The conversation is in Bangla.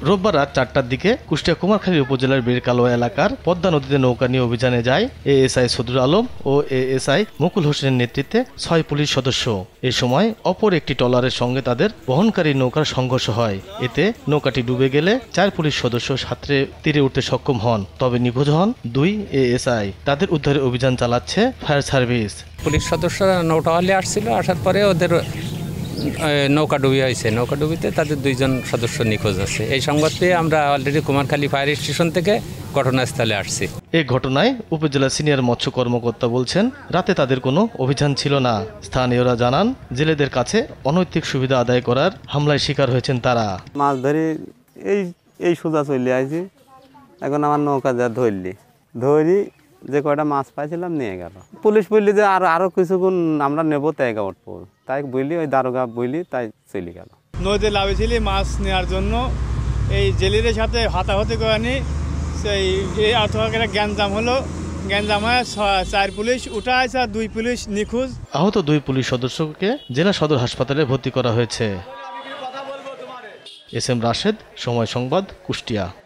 রোববার রাত 4টার দিকে কুষ্টিয়া কুমারখালী উপজেলার বীরকালোয়া এলাকার পদ্মা নদীতে নৌকা নিয়ে অভিযানে যায় এএসআই সদরুল আলম ও এএসআই মুকুল হোসেনের নেতৃত্বে 6 পুলিশ সদস্য। এ সময় অপর একটি ট্রলারের সঙ্গে তাদের বহনকারী নৌকার সংঘর্ষ হয়। এতে নৌকাটি ডুবে গেলে 4 পুলিশ সদস্য সাঁতরে তীরে উঠতে সক্ষম হন, তবে নিখোঁজ হন 2 এএসআই। তাদের উদ্ধারে অভিযান চালাচ্ছে ফায়ার সার্ভিস। পুলিশ সদস্যরা নৌকাওয়ালি আসছিল, আসার পরে ওদের নৌকা ডুবি হয়েছে। নৌকা ডুবিতে তাদের 2 জন সদস্য নিখোঁজ আছে। এই সংবাদ পেয়ে আমরা অলরেডি কুমারখালী ফায়ার স্টেশন থেকে ঘটনাস্থলে আসছি। এই ঘটনায় উপজেলা সিনিয়র মৎস্য কর্মকর্তা বলছেন, রাতে তাদের কোনো অভিযান ছিল না। স্থানীয়রা জানান, জেলেদের কাছে অনৈতিক সুবিধা আদায় করার হামলায় শিকার হয়েছেন তারা। মাছ ধরি এই সোজা চলে আসি, এখন আমার নৌকা যা ধরি যে কয়টা মাছ পাইছিলাম নিয়ে গেল। পুলিশ বললি যে আরো কিছুক্ষণ আমরা নেবো, তাই উঠবো, তাই বললি ওই দারোগা বললি, তাই চলে গেল। নদীতে লাভেছিলি মাছ নেওয়ার জন্য, এই জেলিদের সাথে হাতাহাতি করেনি, সেই আতঙ্কের গ্যাঞ্জাম হলো। গ্যাঞ্জাম হয়ে 4 পুলিশ উঠা আছে আর 2 পুলিশ নিখোঁজ। আহত 2 পুলিশ সদস্যকে জেলা সদর হাসপাতালে ভর্তি করা হয়েছে। এস এম রাশেদ, সময় সংবাদ, কুষ্টিয়া।